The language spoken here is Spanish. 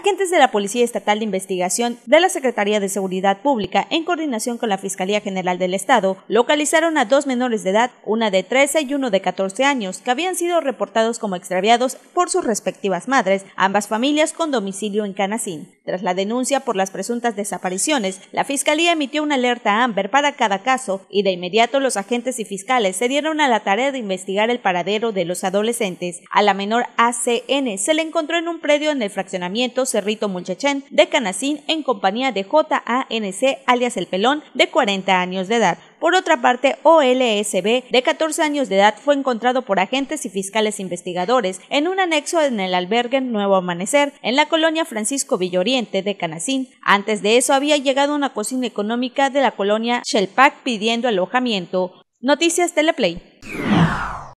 Agentes de la Policía Estatal de Investigación de la Secretaría de Seguridad Pública, en coordinación con la Fiscalía General del Estado, localizaron a 2 menores de edad, una de 13 y uno de 14 años, que habían sido reportados como extraviados por sus respectivas madres, ambas familias con domicilio en Canacín. Tras la denuncia por las presuntas desapariciones, la Fiscalía emitió una alerta Amber para cada caso y de inmediato los agentes y fiscales se dieron a la tarea de investigar el paradero de los adolescentes. A la menor ACN se le encontró en un predio en el fraccionamiento Cerrito Mulchachén de Canacín en compañía de JANC, alias El Pelón, de 40 años de edad. Por otra parte, OLSB, de 14 años de edad, fue encontrado por agentes y fiscales investigadores en un anexo en el albergue Nuevo Amanecer, en la colonia Francisco Villoriente de Canacín. Antes de eso había llegado una cocina económica de la colonia Xelpac pidiendo alojamiento. Noticias Teleplay.